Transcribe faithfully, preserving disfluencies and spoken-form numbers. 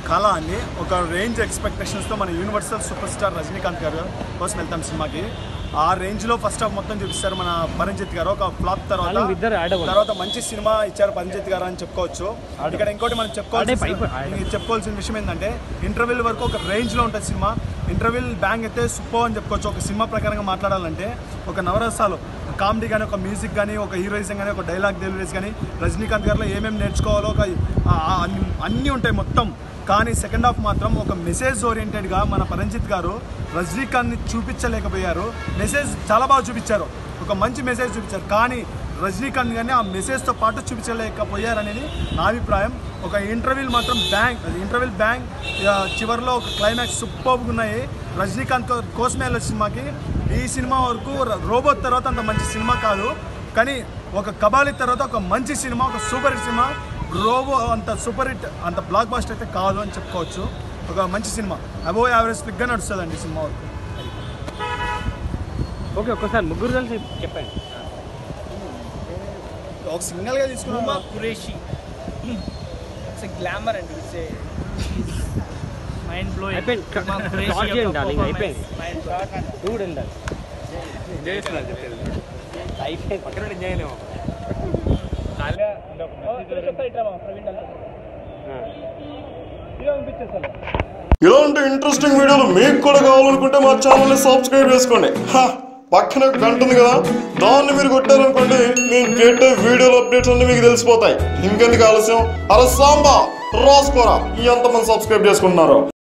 కళ అండి. ఒక రేంజ్ ఎక్స్పెక్టేషన్స్తో మన యూనివర్సల్ సూపర్ స్టార్ రజనీకాంత్ గారు కోసం వెళ్తాం సినిమాకి. ఆ రేంజ్లో ఫస్ట్ హాఫ్ మొత్తం చూపిస్తారు మన పరంజిత్ గారు. ఒక ఫ్లాప్ తర్వాత తర్వాత మంచి సినిమా ఇచ్చారు పరంజిత్ గారు అని చెప్పుకోవచ్చు. ఇక్కడ ఇంకోటి మనం చెప్పుకోవాల్సి చెప్పుకోవాల్సిన విషయం ఏంటంటే ఇంటర్వెల్ వరకు ఒక రేంజ్లో ఉంటుంది సినిమా. ఇంటర్వెల్ బ్యాంగ్ అయితే సూపర్ అని చెప్పుకోవచ్చు. ఒక సినిమా ప్రకారంగా మాట్లాడాలంటే ఒక నవరసాలు కామెడీ కానీ, ఒక మ్యూజిక్ కానీ, ఒక హీరోయిజం కానీ, ఒక డైలాగ్ డెలివరీస్ కానీ రజనీకాంత్ గారిలో ఏమేమి నేర్చుకోవాలో ఒక అన్నీ ఉంటాయి మొత్తం. కానీ సెకండ్ హాఫ్ మాత్రం ఒక మెసేజ్ ఓరియంటెడ్గా మన పరంజిత్ గారు రజనీకాంత్ని చూపించలేకపోయారు. మెసేజ్ చాలా బాగా చూపించారు, ఒక మంచి మెసేజ్ చూపించారు. కానీ రజనీకాంత్ గారిని ఆ మెసేజ్తో పాటు చూపించలేకపోయారనేది నా అభిప్రాయం. ఒక ఇంటర్వ్యూలు మాత్రం బ్యాంగ్ ఇంటర్వ్యూల్ బ్యాంగ్ చివరిలో ఒక క్లైమాక్స్ సూపర్గా ఉన్నాయి. రజనీకాంత్ కోసమే వెళ్ళే సినిమాకి ఈ సినిమా వరకు రోబో తర్వాత అంత మంచి సినిమా కాదు, కానీ ఒక కబాలి తర్వాత ఒక మంచి సినిమా, ఒక సూపర్ హిట్ సినిమా. రోబో అంత సూపర్ హిట్ అంత బ్లాక్ బాస్టర్ అయితే కాదు అని చెప్పుకోవచ్చు. ఒక మంచి సినిమా, అబోవ్ యావరేజ్ ఫ్లిక్గా నడుస్తుందండి సినిమా వరకు. ఓకే, ఒక్కసారి ముగ్గురు కలిసి చెప్పండి. ఒక సింగిల్గా తీసుకున్నా ఖురేషి ఇట్స్ గ్లామర్ అండి, ఇట్స్ మైండ్ బ్లోయింగ్. అయిపోయింది, పక్కన చేయలేము. ఇలాంటి ఇంట్రెస్టింగ్ వీడియోలు మీకు కూడా కావాలనుకుంటే మా ఛానల్ని సబ్స్క్రైబ్ చేసుకోండి. పక్కన గంట ఉంది కదా, దాన్ని మీరు కొట్టారనుకోండి నేను పెట్టే వీడియోల అప్డేట్స్ అన్ని మీకు తెలిసిపోతాయి. ఇంకెందుకు ఆలస్యం, అరే సాంబా రాసుకోరా ఎంతమంది సబ్స్క్రైబ్ చేసుకుంటున్నారో.